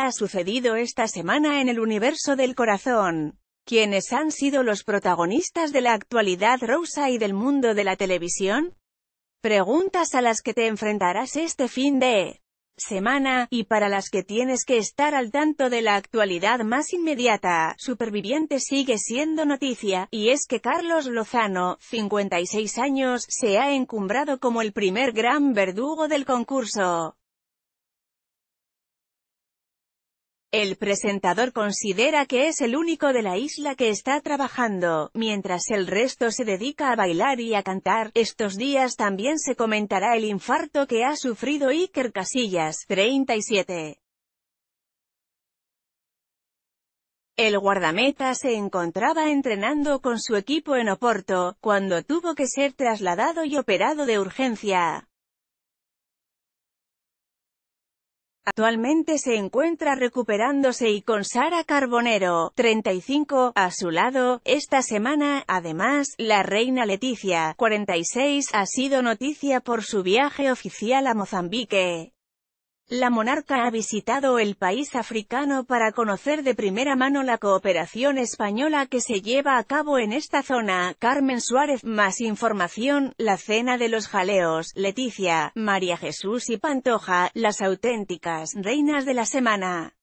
ha sucedido esta semana en el universo del corazón? ¿Quiénes han sido los protagonistas de la actualidad rosa y del mundo de la televisión? Preguntas a las que te enfrentarás este fin de semana, y para las que tienes que estar al tanto de la actualidad más inmediata. Superviviente sigue siendo noticia, y es que Carlos Lozano, 56 años, se ha encumbrado como el primer gran verdugo del concurso. El presentador considera que es el único de la isla que está trabajando, mientras el resto se dedica a bailar y a cantar. Estos días también se comentará el infarto que ha sufrido Iker Casillas, 37. El guardameta se encontraba entrenando con su equipo en Oporto, cuando tuvo que ser trasladado y operado de urgencia. Actualmente se encuentra recuperándose y con Sara Carbonero, 35, a su lado. Esta semana, además, la reina Letizia, 46, ha sido noticia por su viaje oficial a Mozambique. La monarca ha visitado el país africano para conocer de primera mano la cooperación española que se lleva a cabo en esta zona. Carmen Suárez, más información. La cena de los jaleos, Letizia, María Jesús y Pantoja, las auténticas reinas de la semana.